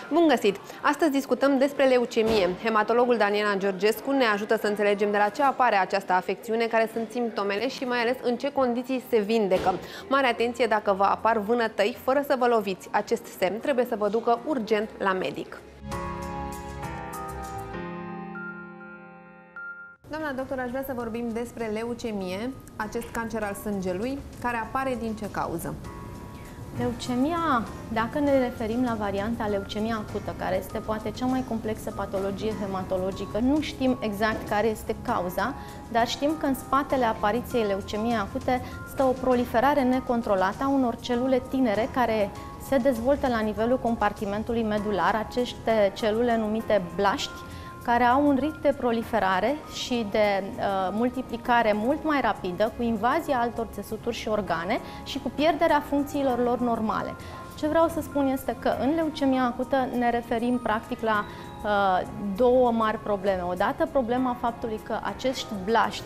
Bun găsit! Astăzi discutăm despre leucemie. Hematologul Daniela Georgescu ne ajută să înțelegem de la ce apare această afecțiune, care sunt simptomele și mai ales în ce condiții se vindecă. Mare atenție dacă vă apar vânătăi fără să vă loviți. Acest semn trebuie să vă ducă urgent la medic. Doamna doctor, aș vrea să vorbim despre leucemie, acest cancer al sângelui, care apare din ce cauză? Leucemia, dacă ne referim la varianta leucemia acută, care este poate cea mai complexă patologie hematologică, nu știm exact care este cauza, dar știm că în spatele apariției leucemiei acute stă o proliferare necontrolată a unor celule tinere care se dezvoltă la nivelul compartimentului medular, aceste celule numite blaști, care au un ritm de proliferare și de multiplicare mult mai rapidă, cu invazia altor țesuturi și organe și cu pierderea funcțiilor lor normale. Ce vreau să spun este că în leucemia acută ne referim practic la două mari probleme. Odată problema faptului că acești blaști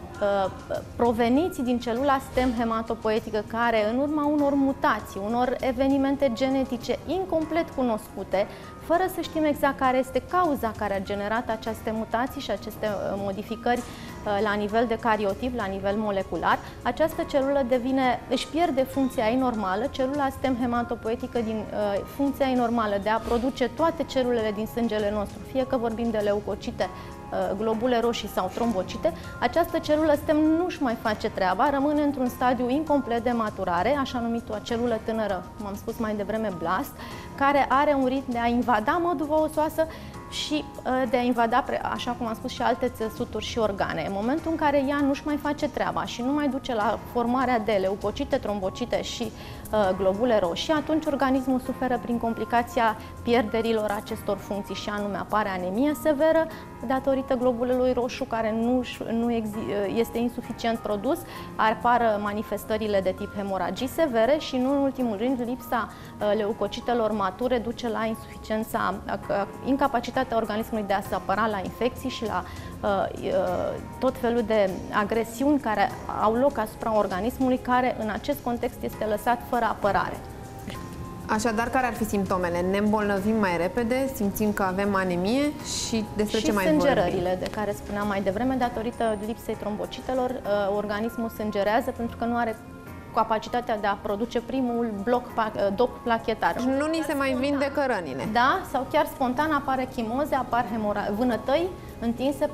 proveniți din celula stem hematopoietică, care în urma unor mutații, unor evenimente genetice incomplet cunoscute, fără să știm exact care este cauza care a generat aceste mutații și aceste modificări la nivel de cariotip, la nivel molecular, această celulă își pierde funcția ei normală, celula stem hematopoietică din funcția ei normală de a produce toate celulele din sângele nostru, fie că vorbim de leucocite, globule roșii sau trombocite, această celulă stem nu-și mai face treaba, rămâne într-un stadiu incomplet de maturare, așa numită celulă tânără, cum am spus mai devreme, blast, care are un ritm de a invada măduva osoasă și de a invada, așa cum am spus, și alte țesuturi și organe. În momentul în care ea nu-și mai face treaba și nu mai duce la formarea de leucocite, trombocite și globule roșii, atunci organismul suferă prin complicația pierderilor acestor funcții și anume apare anemie severă datorită globulului roșu care nu este insuficient produs, apar manifestările de tip hemoragii severe și, nu în ultimul rând, lipsa leucocitelor mature duce la incapacitatea organismului de a se apăra la infecții și la tot felul de agresiuni care au loc asupra organismului, care în acest context este lăsat fără apărare. Așadar, care ar fi simptomele? Ne îmbolnăvim mai repede, simțim că avem anemie și despre ce mai vorbim? Și sângerările de care spuneam mai devreme, datorită lipsei trombocitelor, organismul sângerează pentru că nu are capacitatea de a produce primul dop plachetar. Nu ni se mai vindecă rănile. Da, sau chiar spontan apare chimoze, apar vânătăi întinse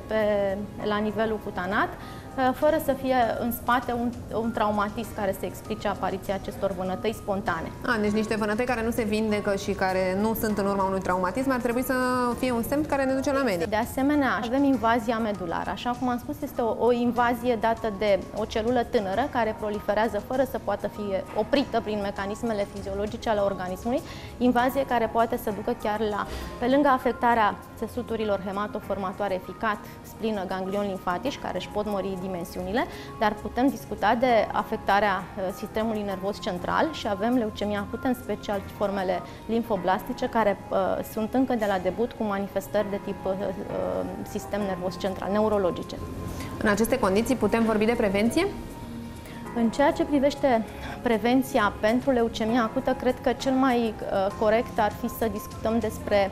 la nivelul cutanat, fără să fie în spate un traumatism care să explice apariția acestor vânătăi spontane. Deci niște vânătăi care nu se vindecă și care nu sunt în urma unui traumatism ar trebui să fie un semn care ne duce la medic. De asemenea, avem invazia medulară. Așa cum am spus, este o invazie dată de o celulă tânără care proliferează fără să poată fi oprită prin mecanismele fiziologice ale organismului, invazie care poate să ducă chiar pe lângă afectarea țesuturilor hematoformatoare eficat, splină, ganglion limfatici, care își pot mări dimensiunile, dar putem discuta de afectarea sistemului nervos central și avem leucemia acută, în special formele limfoblastice, care sunt încă de la debut cu manifestări de tip sistem nervos central, neurologice. În aceste condiții putem vorbi de prevenție? În ceea ce privește prevenția pentru leucemia acută, cred că cel mai corect ar fi să discutăm despre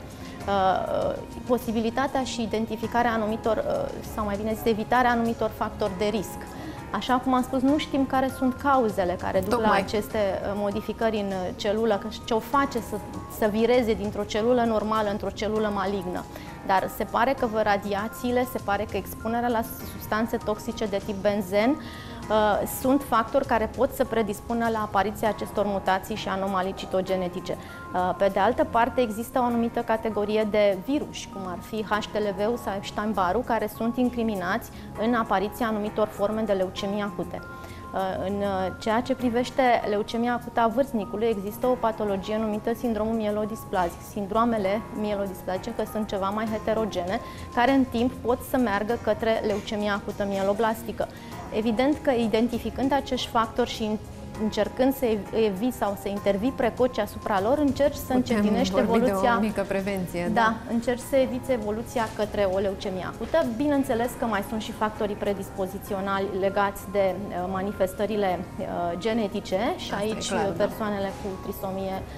posibilitatea și identificarea anumitor, sau mai bine zis, evitarea anumitor factori de risc. Așa cum am spus, nu știm care sunt cauzele care duc la aceste modificări în celulă, ce o face să vireze dintr-o celulă normală într-o celulă malignă. Dar se pare că radiațiile, se pare că expunerea la substanțe toxice de tip benzen sunt factori care pot să predispună la apariția acestor mutații și anomalii citogenetice. Pe de altă parte, există o anumită categorie de viruși, cum ar fi HTLV-ul sau Epstein-Barrul, care sunt incriminați în apariția anumitor forme de leucemie acute. În ceea ce privește leucemia acută a vârstnicului, există o patologie numită sindromul mielodisplazic. Sindromele mielodisplazice, că sunt ceva mai heterogene, care în timp pot să meargă către leucemia acută mieloblastică. Evident că identificând acești factori și încercând să eviți sau să intervii precoce asupra lor, încerci să încetinești evoluția. De o mică prevenție. Da, încerci să eviți evoluția către o leucemie acută. Bineînțeles că mai sunt și factorii predispoziționali legați de manifestările genetice și aici persoanele cu trisomie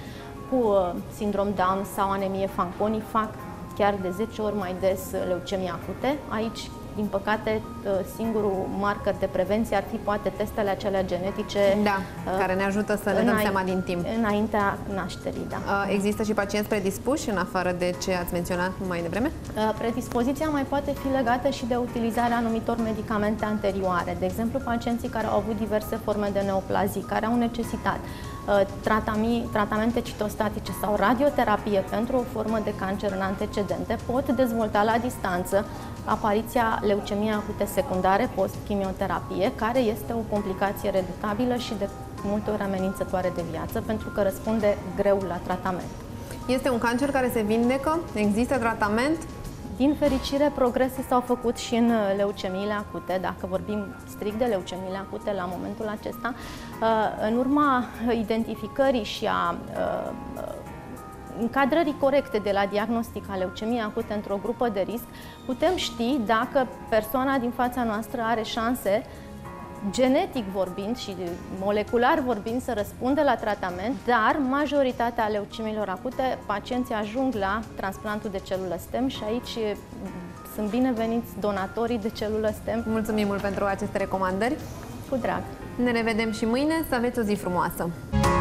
cu sindrom Down sau anemie Fanconi fac chiar de 10 ori mai des leucemie acute. Aici, din păcate, singurul marker de prevenție ar fi poate testele acelea genetice, care ne ajută să le dăm seama din timp. Înaintea nașterii, da. Există și pacienți predispuși, în afară de ce ați menționat mai devreme? Predispoziția mai poate fi legată și de utilizarea anumitor medicamente anterioare. De exemplu, pacienții care au avut diverse forme de neoplazii, care au necesitat tratamente citostatice sau radioterapie pentru o formă de cancer în antecedente, pot dezvolta la distanță apariția leucemiei acute secundare post-chimioterapie, care este o complicație reductabilă și de multe ori amenințătoare de viață, pentru că răspunde greu la tratament. Este un cancer care se vindecă? Există tratament? Din fericire, progrese s-au făcut și în leucemiile acute, dacă vorbim strict de leucemiile acute la momentul acesta. În urma identificării și a încadrării corecte de la diagnostic a leucemiei acute într-o grupă de risc, putem ști dacă persoana din fața noastră are șanse, genetic vorbind și molecular vorbind, să răspundă la tratament, dar majoritatea leucemiilor acute, pacienții ajung la transplantul de celulă stem și aici sunt bineveniți donatorii de celulă stem. Mulțumim mult pentru aceste recomandări. Cu drag! Ne revedem și mâine, să aveți o zi frumoasă!